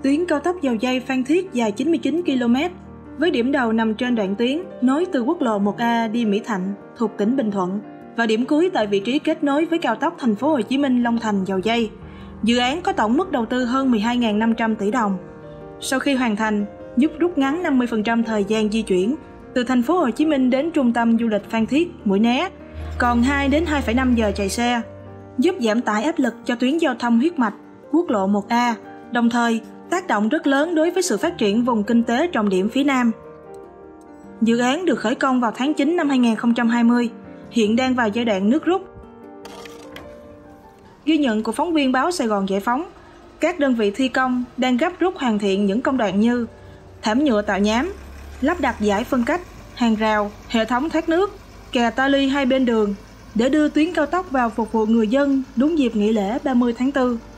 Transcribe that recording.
Tuyến cao tốc Dầu Giây - Phan Thiết dài 99 km, với điểm đầu nằm trên đoạn tuyến nối từ quốc lộ 1A đi Mỹ Thạnh thuộc tỉnh Bình Thuận và điểm cuối tại vị trí kết nối với cao tốc Thành phố Hồ Chí Minh - Long Thành - Dầu Giây. Dự án có tổng mức đầu tư hơn 12.500 tỷ đồng. Sau khi hoàn thành, giúp rút ngắn 50% thời gian di chuyển từ Thành phố Hồ Chí Minh đến trung tâm du lịch Phan Thiết, Mũi Né, còn 2 đến 2,5 giờ chạy xe, giúp giảm tải áp lực cho tuyến giao thông huyết mạch quốc lộ 1A, đồng thời tác động rất lớn đối với sự phát triển vùng kinh tế trọng điểm phía Nam. Dự án được khởi công vào tháng 9 năm 2020, hiện đang vào giai đoạn nước rút. Ghi nhận của phóng viên báo Sài Gòn Giải Phóng, các đơn vị thi công đang gấp rút hoàn thiện những công đoạn như thảm nhựa tạo nhám, lắp đặt dải phân cách, hàng rào, hệ thống thoát nước, kè ta luy hai bên đường để đưa tuyến cao tốc vào phục vụ người dân đúng dịp nghỉ lễ 30 tháng 4.